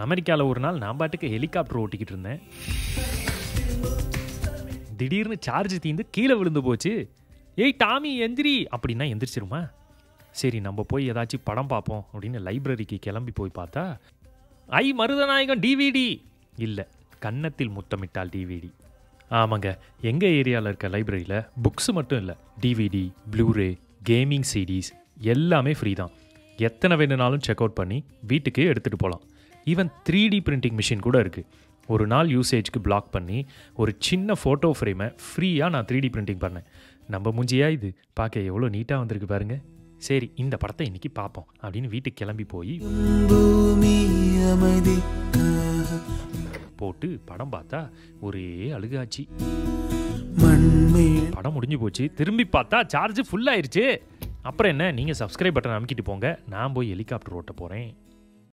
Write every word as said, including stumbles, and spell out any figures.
அமெரிக்காவில் ஒரு நாள் நான் பாட்டுக்கு ஹெலிகாப்டர் ஓட்டிக்கிட்டு இருந்தேன். திடீர்னு சார்ஜ் தீந்து கீழே விழுந்து போச்சு. ஏய் டாமி எந்திரி அப்படின்னா எந்திரிச்சிருமா? சரி நம்ம போய் ஏதாச்சும் படம் பார்ப்போம் அப்படின்னு லைப்ரரிக்கு கிளம்பி போய் பார்த்தா ஐ மருதநாயகம் டிவிடி இல்லை, கன்னத்தில் முத்தமிட்டால் டிவிடி. ஆமாங்க, எங்கள் ஏரியாவில் இருக்க லைப்ரரியில் புக்ஸ் மட்டும் இல்லை, டிவிடி, ப்ளூரே, கேமிங் சிடிஸ் எல்லாமே ஃப்ரீ தான். எத்தனை வேணுனாலும் செக் அவுட் பண்ணி வீட்டுக்கு எடுத்துகிட்டு போகலாம். Even three D printing machine கூட இருக்குது. ஒரு நாள் யூசேஜ்க்கு பிளாக் பண்ணி ஒரு சின்ன ஃபோட்டோ ஃப்ரேமை ஃப்ரீயாக நான் த்ரீ டி பிரிண்டிங் பண்ணேன். நம்ம மூஞ்சியா இது பார்க்க எவ்வளோ நீட்டாக வந்திருக்கு பாருங்க. சரி இந்த படத்தை இன்னைக்கு பார்ப்போம் அப்படின்னு வீட்டுக்கு கிளம்பி போய் போட்டு படம் பார்த்தா ஒரே அழுகாச்சு. படம் முடிஞ்சு போச்சு. திரும்பி பார்த்தா சார்ஜ் ஃபுல் ஆயிடுச்சு. அப்புறம் என்ன, நீங்கள் சப்ஸ்கிரைப் பட்டன் அமைக்கிட்டு போங்க, நான் போய் ஹெலிகாப்டர் ஓட்ட போகிறேன்.